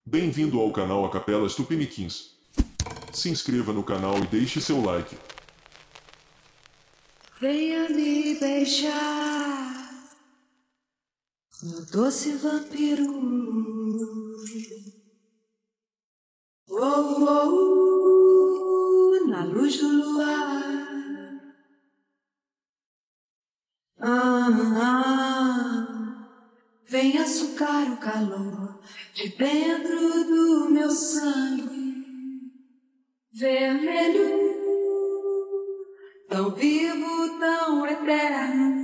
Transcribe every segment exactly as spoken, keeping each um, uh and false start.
Bem-vindo ao canal A Capelas Tupiniquins. Se inscreva no canal e deixe seu like. Venha me beijar, meu doce vampiro. Oh, oh, oh, na luz do luar. Ah, ah, vem açucar o calor de dentro do meu sangue vermelho, tão vivo, tão eterno,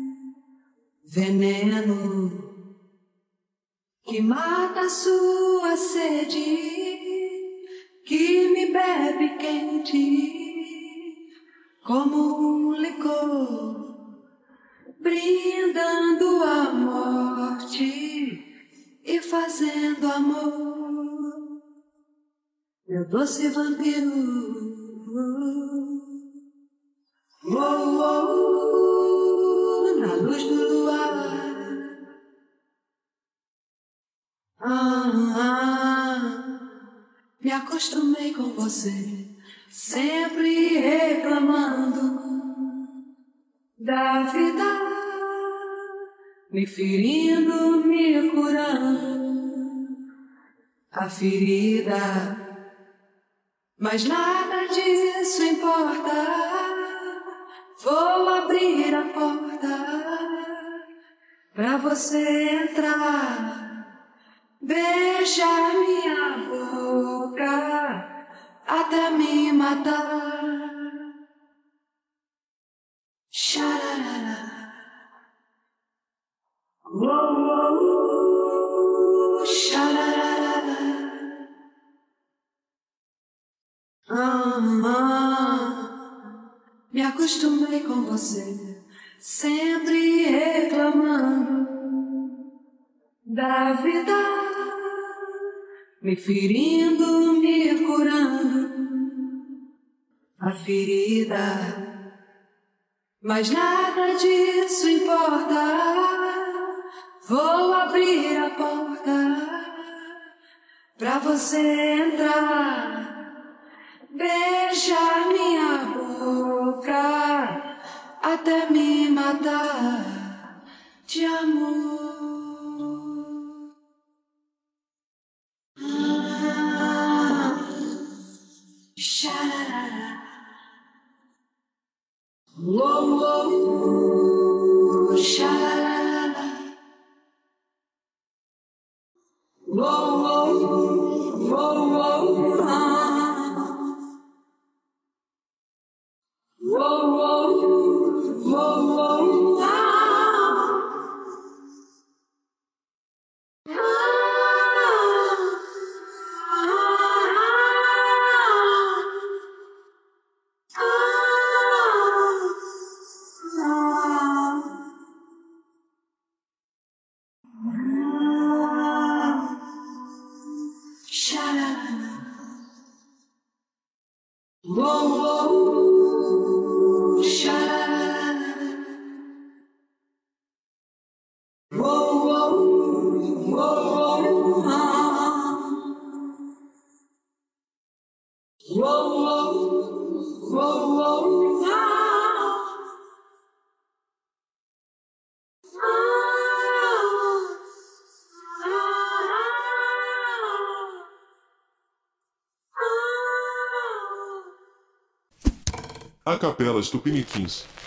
veneno que mata a sua sede, que me bebe quente como um licor, brindando a morte e fazendo amor, meu doce vampiro. Oh, oh, oh, na luz do luar. Ah, ah, me acostumei com você, sempre reclamando da vida, me ferindo, me curando a ferida. Mas nada disso importa. Vou abrir a porta pra você entrar, beijar minha boca até me matar. Xararara, oh, oh, oh, xararara, ah, ah. Me acostumei com você, sempre reclamando da vida, me ferindo, me curando a ferida. Mas nada disso importa. Vou abrir a porta pra você entrar, beijar minha boca até me matar de amor. Ah, xararara, oh, oh, xararara, oh, oh, oh, oh, ah. Whoa, whoa, whoa, whoa, ah. Whoa, whoa, sha-la-la-la. Whoa, whoa, whoa, ah. Whoa, whoa, whoa, ah. A Capelas Tupiniquins.